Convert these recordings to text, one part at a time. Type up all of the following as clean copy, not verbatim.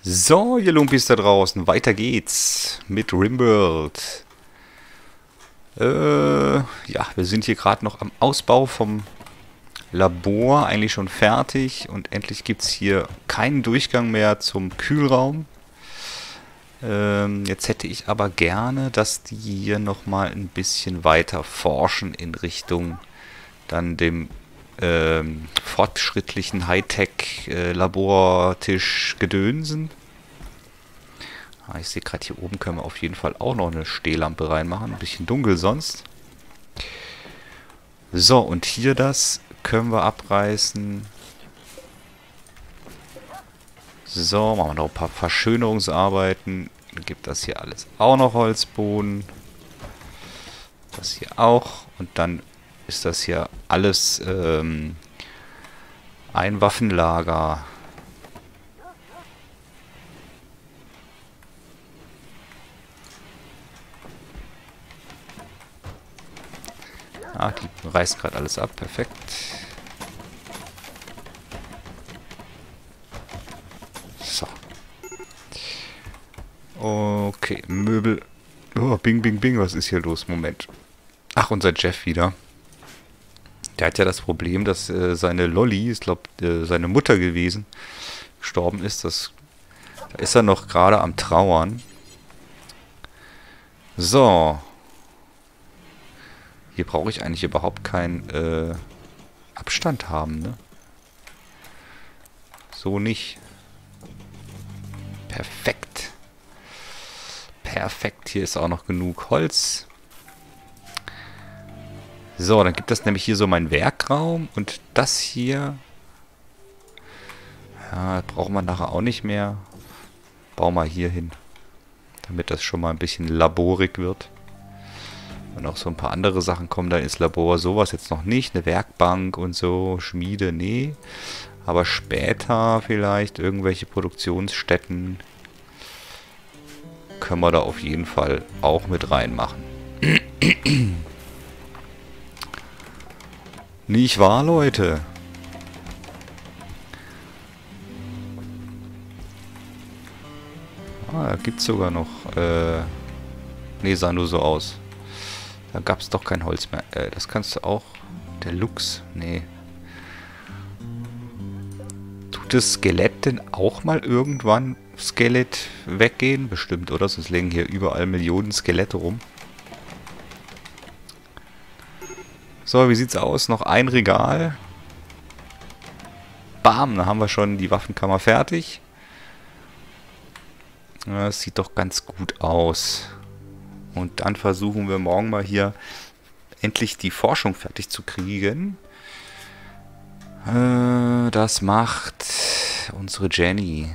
So, ihr Lumpis da draußen, weiter geht's mit Rimworld. Ja, wir sind hier gerade noch am Ausbau vom Labor, eigentlich schon fertig. Und endlich gibt's hier keinen Durchgang mehr zum Kühlraum. Jetzt hätte ich aber gerne, dass die hier nochmal ein bisschen weiter forschen in Richtung dann dem fortschrittlichen Hightech-Labortisch Gedönsen. Ich sehe gerade, hier oben können wir auf jeden Fall auch noch eine Stehlampe reinmachen. Ein bisschen dunkel sonst. So, und hier das können wir abreißen. So, machen wir noch ein paar Verschönerungsarbeiten. Dann gibt das hier alles auch noch Holzboden. Das hier auch. Und dann ist das hier alles ein Waffenlager. Ah, die reißen gerade alles ab. Perfekt. So. Okay, Möbel. Oh, bing, bing, bing. Was ist hier los? Moment. Ach, unser Jeff wieder. Der hat ja das Problem, dass seine Lolli, ich glaube, seine Mutter gewesen, gestorben ist. Da ist er noch gerade am Trauern. So. Hier brauche ich eigentlich überhaupt keinen Abstand haben, ne? So nicht. Perfekt. Perfekt. Hier ist auch noch genug Holz. So, dann gibt es nämlich hier so meinen Werkraum. Und das hier... Ja, braucht man nachher auch nicht mehr. Bauen wir hier hin. Damit das schon mal ein bisschen laborig wird. Wenn auch so ein paar andere Sachen kommen, dann ist Labor sowas jetzt noch nicht. Eine Werkbank und so, Schmiede, nee. Aber später vielleicht irgendwelche Produktionsstätten können wir da auf jeden Fall auch mit reinmachen. Nicht wahr, Leute? Ah, da gibt es sogar noch... nee, sah nur so aus. Da gab es doch kein Holz mehr. Das kannst du auch... Der Luchs? Nee. Tut das Skelett denn auch mal irgendwann Skelett weggehen? Bestimmt, oder? Sonst liegen hier überall Millionen Skelette rum. So, wie sieht's aus? Noch ein Regal. Bam, dann haben wir schon die Waffenkammer fertig. Ja, das sieht doch ganz gut aus. Und dann versuchen wir morgen mal hier endlich die Forschung fertig zu kriegen. Das macht unsere Jenny.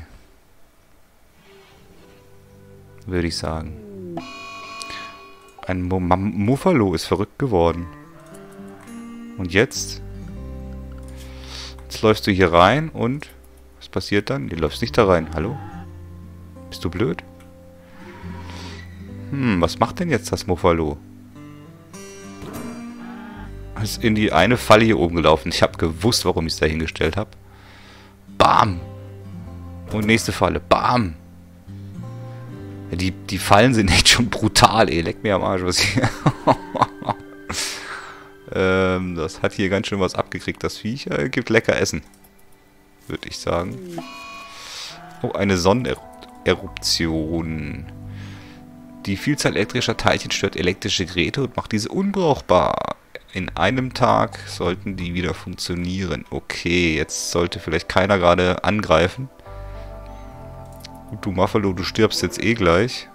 Würde ich sagen. Ein Muffalo ist verrückt geworden. Und jetzt? Jetzt läufst du hier rein und... Was passiert dann? Du läufst nicht da rein. Hallo? Bist du blöd? Was macht denn jetzt das Muffalo? Ist in die eine Falle hier oben gelaufen. Ich habe gewusst, warum ich es da hingestellt habe. Bam! Und nächste Falle. Bam! Ja, die Fallen sind echt schon brutal, ey. Leck mir am Arsch, was hier... das hat hier ganz schön was abgekriegt, das Viech. Gibt lecker Essen. Würde ich sagen. Oh, eine Sonneneruption. Die Vielzahl elektrischer Teilchen stört elektrische Geräte und macht diese unbrauchbar. In einem Tag sollten die wieder funktionieren. Okay, jetzt sollte vielleicht keiner gerade angreifen. Und du Muffalo, du stirbst jetzt eh gleich.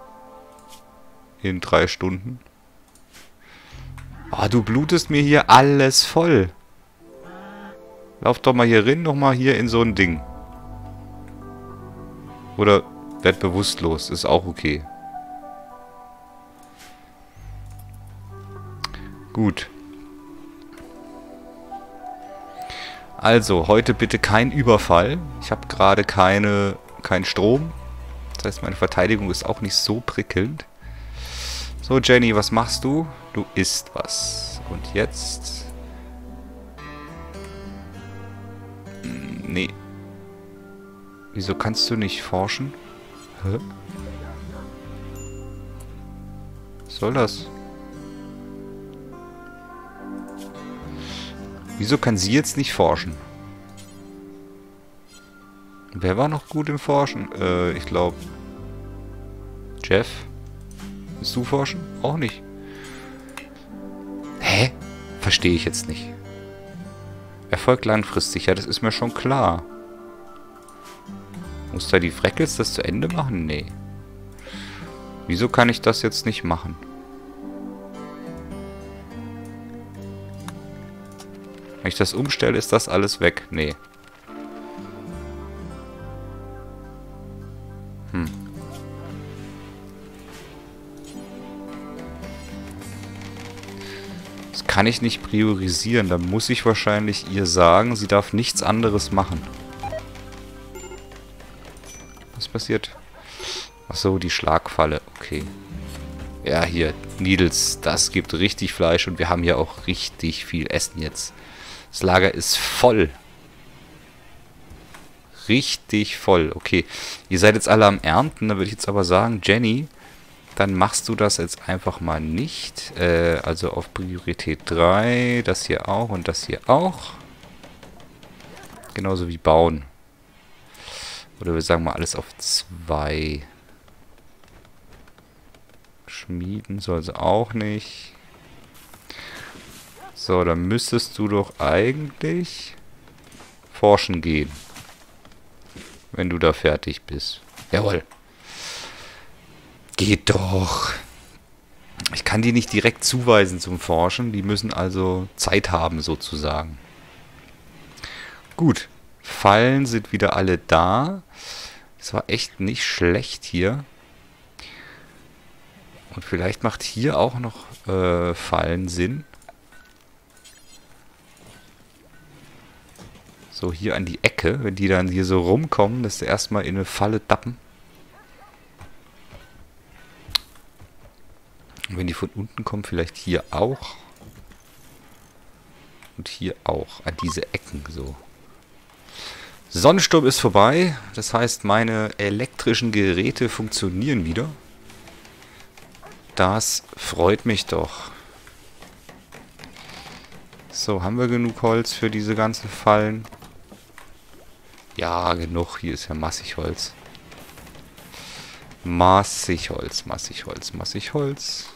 In 3 Stunden. Ah, du blutest mir hier alles voll. Lauf doch mal hier rein, nochmal hier in so ein Ding. Oder werd bewusstlos, ist auch okay. Gut. Also, heute bitte kein Überfall. Ich habe gerade keinen Strom. Das heißt, meine Verteidigung ist auch nicht so prickelnd. So, Jenny, was machst du? Du isst was. Und jetzt... Nee. Wieso kannst du nicht forschen? Hä? Was soll das? Wieso kann sie jetzt nicht forschen? Wer war noch gut im Forschen? Ich glaube... Jeff? Willst du forschen? Auch nicht. Hä? Verstehe ich jetzt nicht. Erfolg langfristig, ja, das ist mir schon klar. Muss da die Freckles das zu Ende machen? Nee. Wieso kann ich das jetzt nicht machen? Wenn ich das umstelle, ist das alles weg? Nee. Das kann ich nicht priorisieren. Da muss ich wahrscheinlich ihr sagen, sie darf nichts anderes machen. Was passiert? Achso, die Schlagfalle. Okay. Ja, hier, Needles, das gibt richtig Fleisch und wir haben hier auch richtig viel Essen jetzt. Das Lager ist voll. Richtig voll. Okay, ihr seid jetzt alle am Ernten. Da würde ich jetzt aber sagen, Jenny, dann machst du das jetzt einfach mal nicht. Also auf Priorität 3. Das hier auch und das hier auch. Genauso wie bauen. Oder wir sagen mal alles auf 2. Schmieden soll sie auch nicht. So, dann müsstest du doch eigentlich forschen gehen. Wenn du da fertig bist. Jawohl. Geht doch. Ich kann die nicht direkt zuweisen zum Forschen. Die müssen also Zeit haben, sozusagen. Gut. Fallen sind wieder alle da. Das war echt nicht schlecht hier. Und vielleicht macht hier auch noch Fallen Sinn. So, hier an die Ecke. Wenn die dann hier so rumkommen, dass sie erstmal in eine Falle tappen. Und wenn die von unten kommen, vielleicht hier auch. Und hier auch. An diese Ecken so. Sonnensturm ist vorbei. Das heißt, meine elektrischen Geräte funktionieren wieder. Das freut mich doch. So, haben wir genug Holz für diese ganzen Fallen? Ja, genug. Hier ist ja massig Holz. Massig Holz, massig Holz, massig Holz.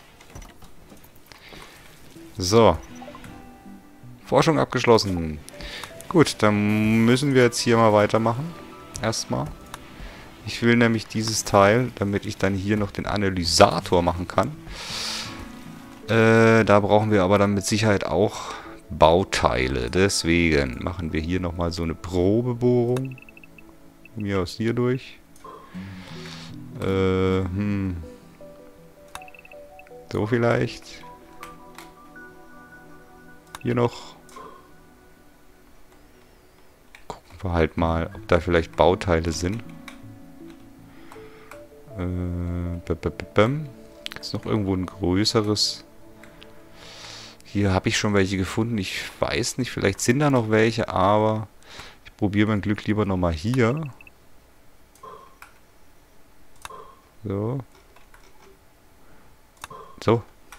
So. Forschung abgeschlossen. Gut, dann müssen wir jetzt hier mal weitermachen. Erstmal. Ich will nämlich dieses Teil, damit ich dann hier noch den Analysator machen kann. Da brauchen wir aber dann mit Sicherheit auch Bauteile. Deswegen machen wir hier nochmal so eine Probebohrung. Von mir aus hier durch. So vielleicht. Hier noch. Gucken wir halt mal, ob da vielleicht Bauteile sind. Gibt es noch irgendwo ein größeres? Hier habe ich schon welche gefunden. Ich weiß nicht, vielleicht sind da noch welche, aber ich probiere mein Glück lieber nochmal hier. So. So.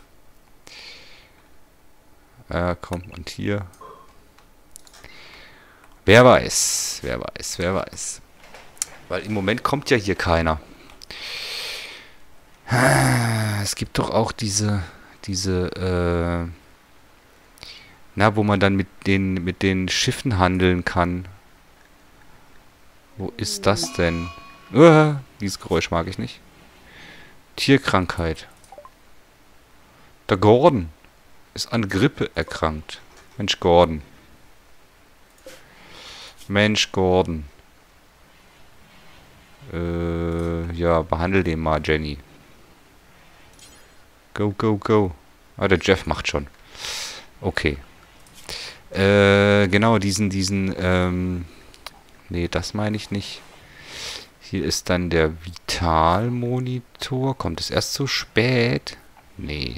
Komm, und hier. Wer weiß, wer weiß, wer weiß. Weil im Moment kommt ja hier keiner. Es gibt doch auch diese, wo man dann mit den Schiffen handeln kann. Wo ist das denn? Dieses Geräusch mag ich nicht. Tierkrankheit. Der Gordon ist an Grippe erkrankt. Mensch, Gordon. Mensch, Gordon. Ja, behandle den mal, Jenny. Go, go, go. Ah, der Jeff macht schon. Okay. Genau, nee, das meine ich nicht. Hier ist dann der Vitalmonitor. Kommt es erst so spät? Nee.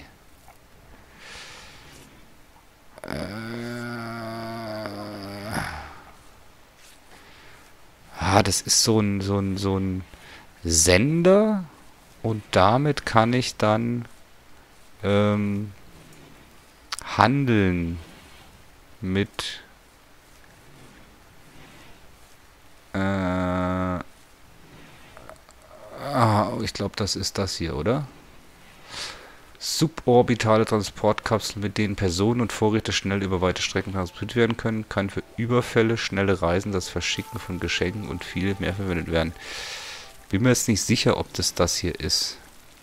Ah, das ist so ein Sender. Und damit kann ich dann ähm, handeln mit ich glaube, das ist das hier, oder? Suborbitale Transportkapseln, mit denen Personen und Vorräte schnell über weite Strecken transportiert werden können, kann für Überfälle, schnelle Reisen, das Verschicken von Geschenken und viel mehr verwendet werden. Bin mir jetzt nicht sicher, ob das hier ist.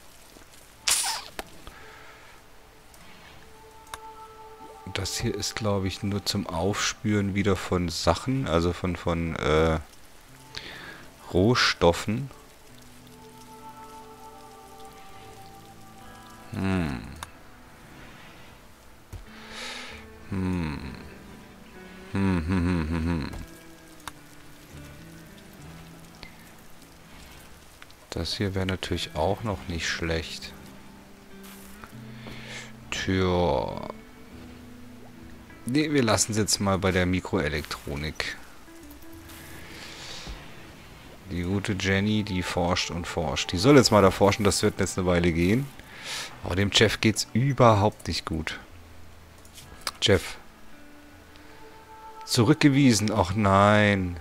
Das hier ist, glaube ich, nur zum Aufspüren wieder von Sachen, also von Rohstoffen. Das hier wäre natürlich auch noch nicht schlecht. Tja. Ne, wir lassen es jetzt mal bei der Mikroelektronik. Die gute Jenny, die forscht und forscht. Die soll jetzt mal da forschen, das wird jetzt eine Weile gehen. Aber dem Jeff geht's überhaupt nicht gut. Jeff. Zurückgewiesen. Ach nein.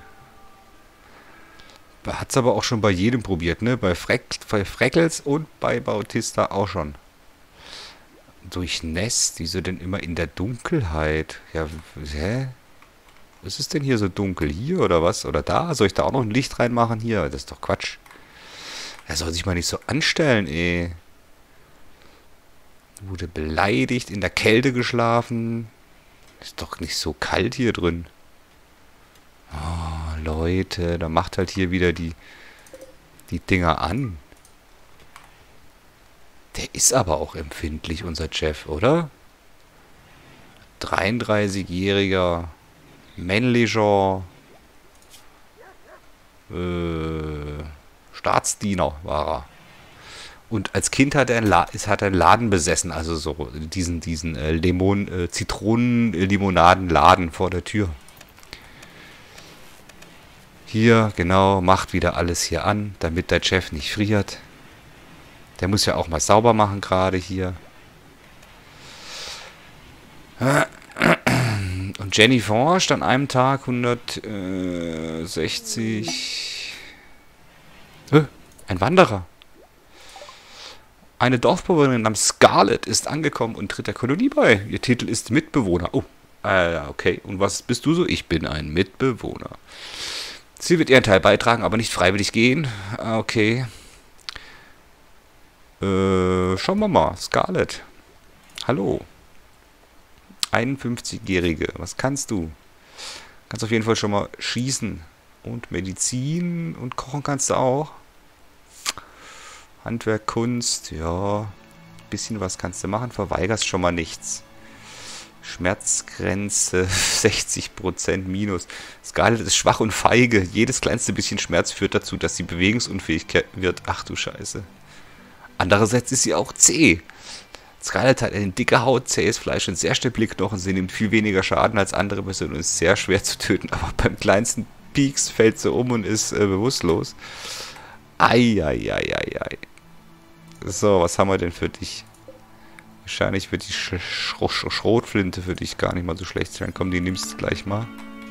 Hat's aber auch schon bei jedem probiert, ne? Bei Freckles und bei Bautista auch schon. Durchnässt? Wieso denn immer in der Dunkelheit? Ja, hä? Was ist denn hier so dunkel? Hier oder was? Oder da? Soll ich da auch noch ein Licht reinmachen? Hier? Das ist doch Quatsch. Er soll sich mal nicht so anstellen, ey. Wurde beleidigt, in der Kälte geschlafen. Ist doch nicht so kalt hier drin. Oh, Leute, da macht halt hier wieder die Dinger an. Der ist aber auch empfindlich, unser Jeff, oder? 33-jähriger, männlicher Staatsdiener war er. Und als Kind hat er einen Laden besessen, also so diesen Zitronen-Limonaden-Laden vor der Tür. Hier, genau, macht wieder alles hier an, damit der Chef nicht friert. Der muss ja auch mal sauber machen gerade hier. Und Jenny forscht an einem Tag 160. Ein Wanderer. Eine Dorfbewohnerin namens Scarlett ist angekommen und tritt der Kolonie bei. Ihr Titel ist Mitbewohner. Oh, okay. Und was bist du so? Ich bin ein Mitbewohner. Sie wird ihren Teil beitragen, aber nicht freiwillig gehen. Okay. Schauen wir mal. Scarlett. Hallo. 51-Jährige. Was kannst du? Kannst auf jeden Fall schon mal schießen. Und Medizin und kochen kannst du auch. Handwerk, Kunst, ja. Bisschen was kannst du machen. Verweigerst schon mal nichts. Schmerzgrenze 60% minus. Scarlett ist schwach und feige. Jedes kleinste bisschen Schmerz führt dazu, dass sie bewegungsunfähig wird. Ach du Scheiße. Andererseits ist sie auch zäh. Scarlett hat eine dicke Haut, zähes Fleisch und sehr stabile Knochen. Sie nimmt viel weniger Schaden als andere Personen und ist sehr schwer zu töten. Aber beim kleinsten Pieks fällt sie um und ist bewusstlos. Eieieiei. So, was haben wir denn für dich? Wahrscheinlich wird die Schrotflinte für dich gar nicht mal so schlecht sein. Komm, die nimmst du gleich mal.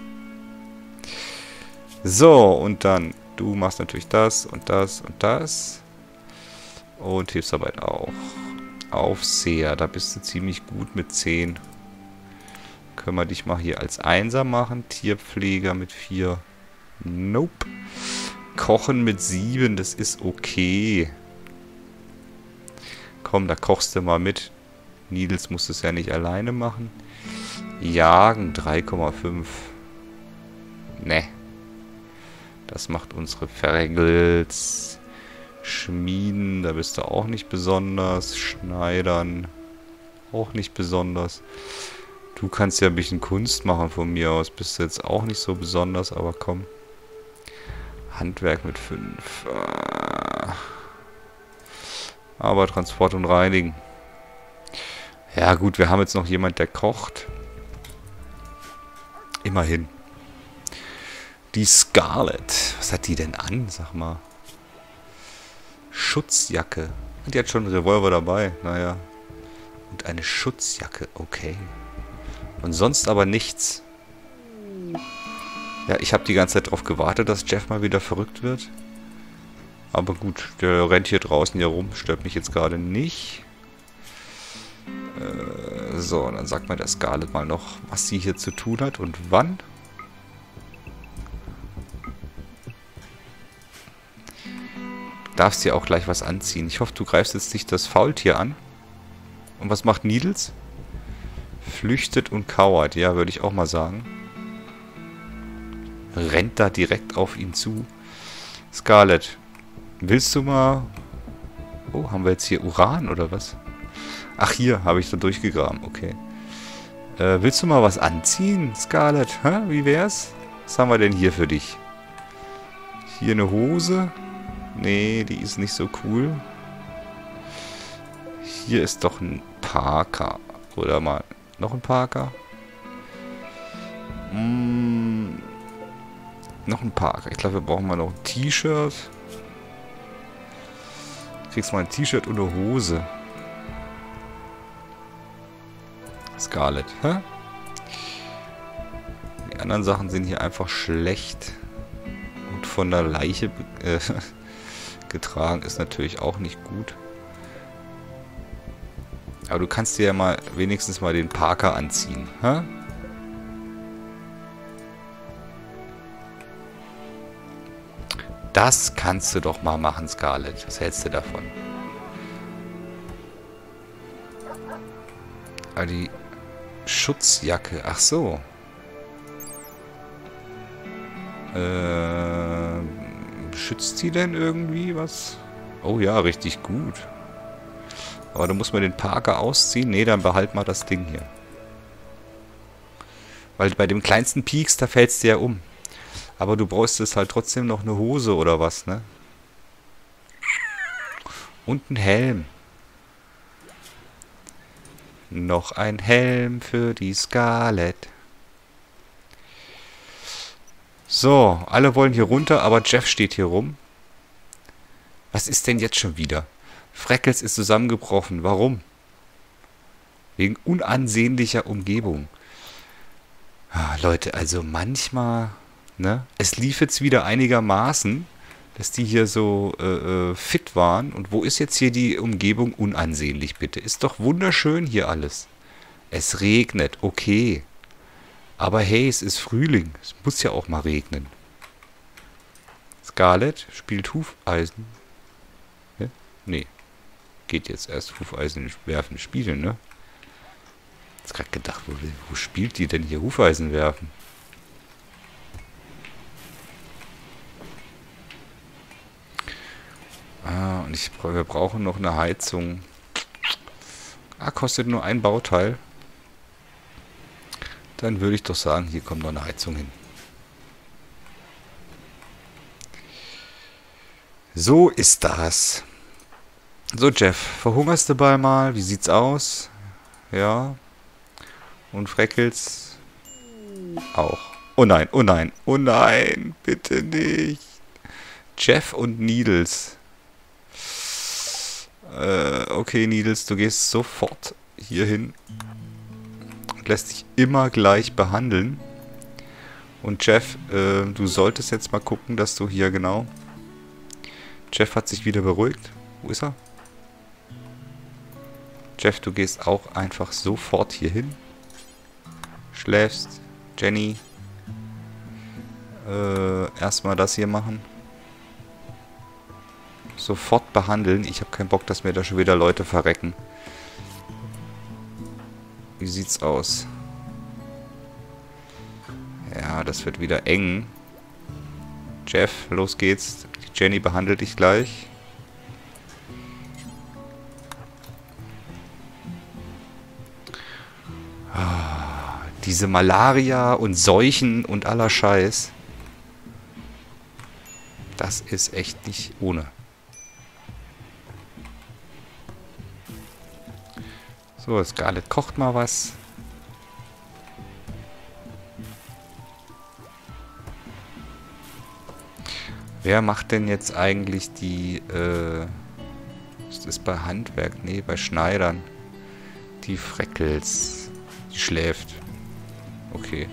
So, und dann, du machst natürlich das und das und das. Und Hilfsarbeit auch. Aufseher, da bist du ziemlich gut mit 10. Können wir dich mal hier als Einser machen. Tierpfleger mit 4. Nope. Kochen mit 7, das ist okay. Komm, da kochst du mal mit. Nils muss es ja nicht alleine machen. Jagen 3,5. Ne. Das macht unsere Fergels. Schmieden, da bist du auch nicht besonders. Schneidern, auch nicht besonders. Du kannst ja ein bisschen Kunst machen von mir aus. Bist du jetzt auch nicht so besonders, aber komm. Handwerk mit 5. Aber Transport und Reinigen. Ja gut, wir haben jetzt noch jemand, der kocht. Immerhin. Die Scarlett. Was hat die denn an? Sag mal. Schutzjacke. Die hat schon einen Revolver dabei. Naja. Und eine Schutzjacke. Okay. Und sonst aber nichts. Ja, ich habe die ganze Zeit darauf gewartet, dass Jeff mal wieder verrückt wird. Aber gut, der rennt hier draußen hier rum. Stört mich jetzt gerade nicht. So, dann sagt mal der Scarlet mal noch, was sie hier zu tun hat und wann. Du darfst dir auch gleich was anziehen. Ich hoffe, du greifst jetzt nicht das Faultier an. Und was macht Needles? Flüchtet und kauert. Ja, würde ich auch mal sagen. Rennt da direkt auf ihn zu. Scarlet, willst du mal... Oh, haben wir jetzt hier Uran oder was? Ach, hier habe ich da durchgegraben. Okay. Willst du mal was anziehen, Scarlet? Hä? Wie wär's? Was haben wir denn hier für dich? Hier eine Hose. Nee, die ist nicht so cool. Hier ist doch ein Parker. Oder mal noch ein Parker? Noch ein Parker. Ich glaube, wir brauchen mal noch ein T-Shirt. Kriegst mal ein T-Shirt und eine Hose. Scarlet, hä? Die anderen Sachen sind hier einfach schlecht. Und von der Leiche getragen ist natürlich auch nicht gut. Aber du kannst dir ja mal wenigstens mal den Parker anziehen, hä? Das kannst du doch mal machen, Scarlet. Was hältst du davon? Ah, die Schutzjacke. Ach so. Schützt sie denn irgendwie was? Oh ja, richtig gut. Aber du musst mal den Parker ausziehen. Nee, dann behalt mal das Ding hier. Weil bei dem kleinsten Pieks, da fällst du ja um. Aber du brauchst jetzt halt trotzdem noch eine Hose oder was, ne? Und einen Helm. Noch ein Helm für die Scarlet. So, alle wollen hier runter, aber Jeff steht hier rum. Was ist denn jetzt schon wieder? Freckles ist zusammengebrochen. Warum? Wegen unansehnlicher Umgebung. Ah, Leute, also manchmal... Ne? Es lief jetzt wieder einigermaßen, dass die hier so fit waren. Und wo ist jetzt hier die Umgebung unansehnlich, bitte? Ist doch wunderschön hier alles. Es regnet, okay. Aber hey, es ist Frühling. Es muss ja auch mal regnen. Scarlet spielt Hufeisen. Ja? Nee. Geht jetzt erst Hufeisen werfen, spielen, ne? Ich hab gerade gedacht, wo spielt die denn hier Hufeisen werfen? Ah, und wir brauchen noch eine Heizung. Ah, kostet nur ein Bauteil. Dann würde ich doch sagen, hier kommt noch eine Heizung hin. So ist das. So, Jeff, verhungerst du bald mal? Wie sieht's aus? Ja. Und Freckles auch. Oh nein, oh nein, oh nein, bitte nicht. Jeff und Needles. Okay, Needles, du gehst sofort hier hin und lässt dich immer gleich behandeln. Und Jeff, du solltest jetzt mal gucken, dass du hier genau... Jeff hat sich wieder beruhigt. Wo ist er? Jeff, du gehst auch einfach sofort hier hin. Schläfst. Jenny. Erstmal das hier machen. Sofort behandeln. Ich habe keinen Bock, dass mir da schon wieder Leute verrecken. Wie sieht's aus? Ja, das wird wieder eng. Jeff, los geht's. Die Jenny behandelt dich gleich. Diese Malaria und Seuchen und aller Scheiß. Das ist echt nicht ohne. So, Scarlet kocht mal was. Wer macht denn jetzt eigentlich die, ist das bei Handwerk? Nee, bei Schneidern. Die Freckels. Die schläft. Okay.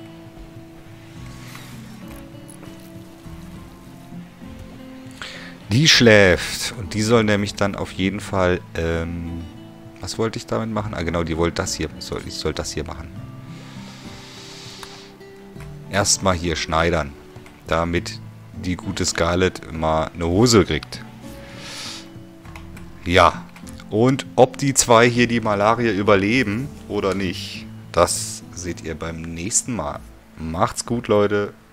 Die schläft. Und die soll nämlich dann auf jeden Fall, was wollte ich damit machen? Ah, genau, die wollte das hier. Ich soll das hier machen. Erstmal hier schneidern. Damit die gute Scarlett mal eine Hose kriegt. Ja. Und ob die zwei hier die Malaria überleben oder nicht, das seht ihr beim nächsten Mal. Macht's gut, Leute.